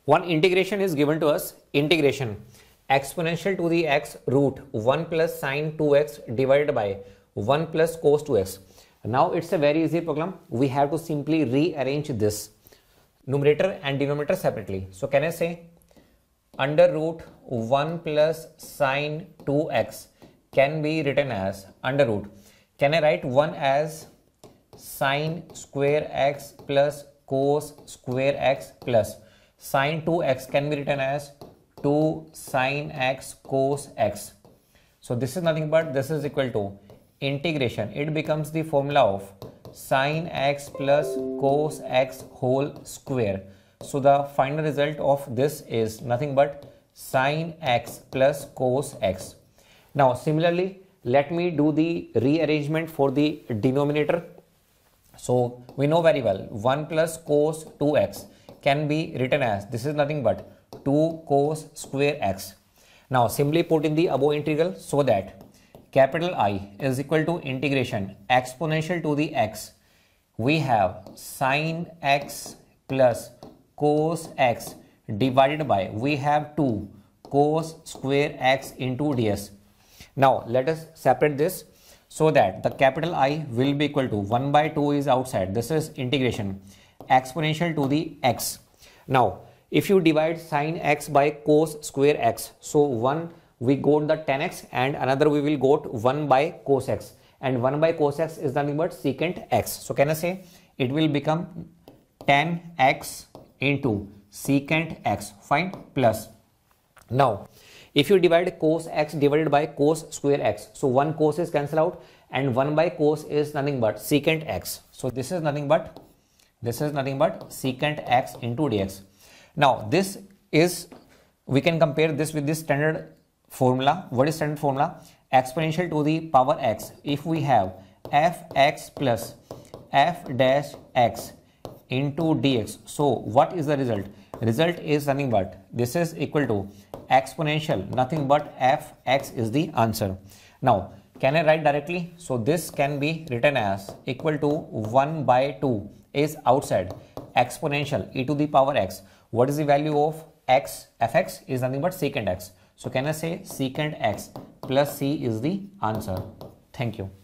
One integration is given to us, integration exponential to the x root 1 plus sine 2x divided by 1 plus cos 2x. Now it's a very easy problem. We have to simply rearrange this numerator and denominator separately. So can I say under root 1 plus sine 2x can be written as under root. Can I write 1 as sine square x plus cos square x plus sine 2x can be written as 2 sine x cos x. So this is nothing but this is equal to integration. It becomes the formula of sine x plus cos x whole square. So the final result of this is nothing but sine x plus cos x. Now similarly, let me do the rearrangement for the denominator. So we know very well 1 plus cos 2x can be written as this is nothing but 2 cos square x. Now simply put in the above integral so that capital I is equal to integration exponential to the x. We have sine x plus cos x divided by we have 2 cos square x into ds. Now let us separate this so that the capital I will be equal to 1 by 2 is outside. This is integration exponential to the x. Now if you divide sine x by cos square x, so one we got the tan x and another we will got 1 by cos x, and 1 by cos x is nothing but secant x. So can I say it will become tan x into secant x, fine, plus. Now if you divide cos x divided by cos square x, so 1 cos is cancelled out and 1 by cos is nothing but secant x. So this is nothing but secant x into dx. Now this is, we can compare this with this standard formula. What is standard formula? Exponential to the power x. If we have fx plus f dash x into dx, so what is the result? Result is nothing but this is equal to exponential nothing but fx is the answer. Now can I write directly? So this can be written as equal to 1 by 2 is outside exponential e to the power x. What is the value of x? Fx is nothing but secant x. So can I say secant x plus c is the answer. Thank you.